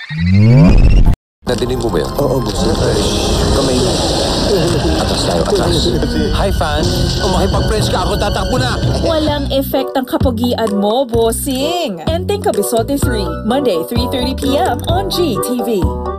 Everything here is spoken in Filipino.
Nadinig mo ba yun? Oo, bossing. Kamay mo. Atras tayo, atras. Hi, fan. Kung makipag-friends ka, ako tatakbo na. Walang effect ang kapugian mo, bossing. Enteng Kabisote 3, Monday, 3:30 p.m. on GTV.